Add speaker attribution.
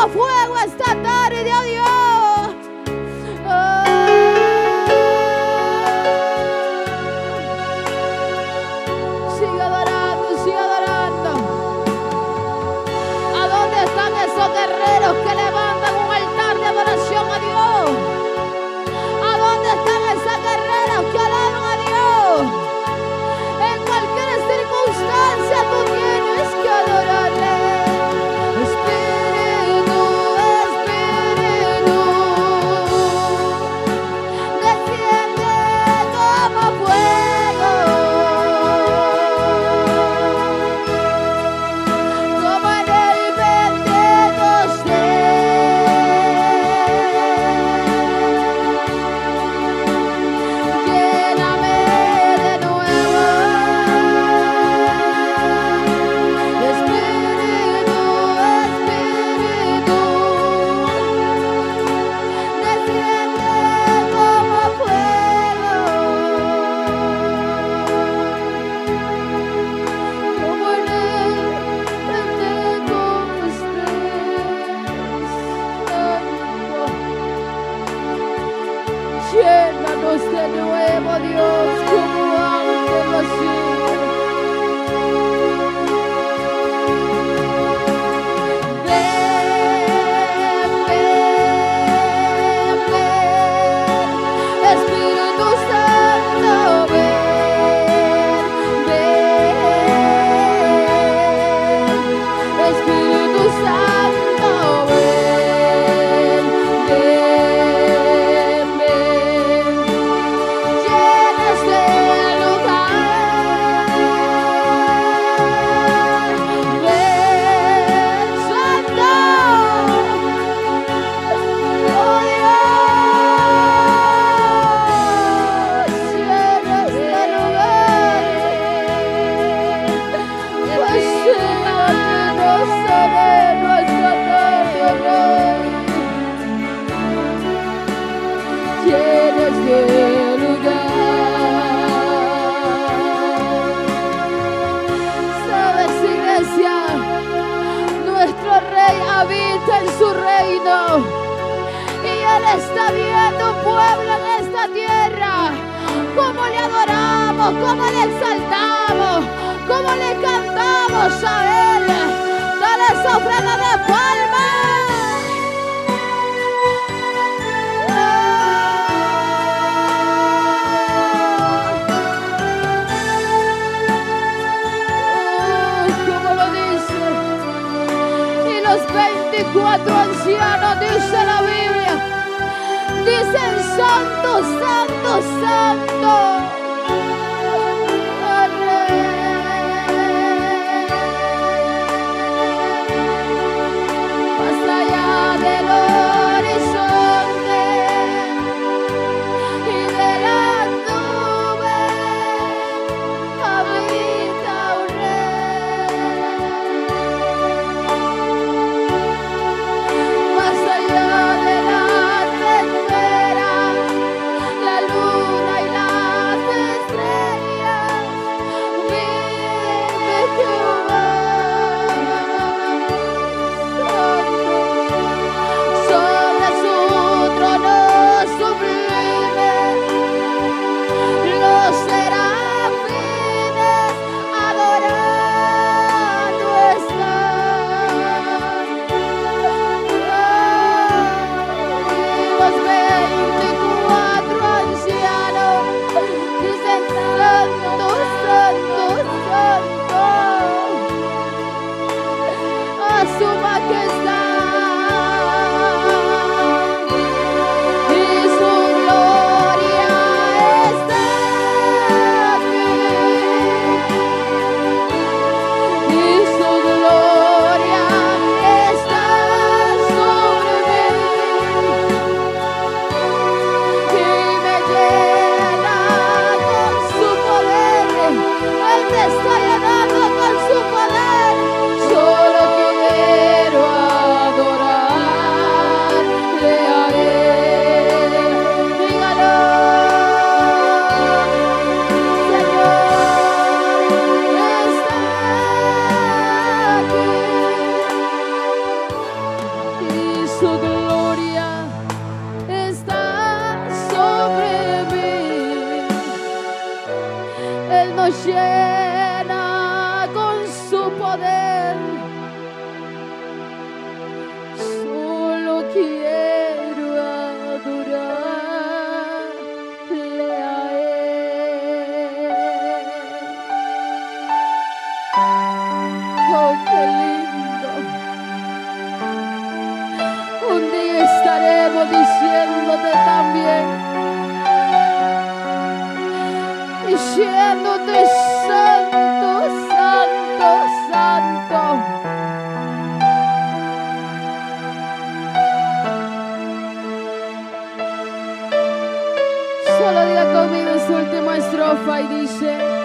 Speaker 1: como fuego esta tarde, oh Dios. Sigue adorando, sigue adorando. ¿A dónde están esos guerreros que levantan un altar de adoración a Dios? ¿A dónde están esas guerreras que alaban a Dios? En cualquier circunstancia tú tienes que adorarle. Espíritu, Espíritu, desciende como fuego, como en el Pentecostés. Lléname de nuevo, Espíritu, Espíritu, desciende como fuego, como en el Pentecostés. Llénanos de nuevo, Dios, como antes lo hacías. Ven, ven, ven, Espíritu Santo, ven, ven, Espíritu Santo, ven, ven, ven. Llena este lugar. Ven, Santo. Oh Dios, llena este lugar. Pues llénanos sobre nuestra tarde, Rey. Llena este lugar. ¿Sabes, iglesia? Nuestro Rey habita en su reino y Él está viendo un pueblo en esta tierra. Cómo le adoramos, cómo le exaltamos, cómo le cantamos a Él. Dale esa ofrenda de palmas. Como lo dice, y los 24 ancianos, dice la Biblia, dicen: Santo, Santo, Santo, al Rey. Más allá del horizonte y de las nubes habita un Rey. Más allá de las esferas, la luna y las llena con su poder. Solo quiero adorarle a Él. Oh, qué lindo. Un día estaremos diciéndote también, diciéndote santo, santo, santo. Solo diga conmigo en su última estrofa y dice: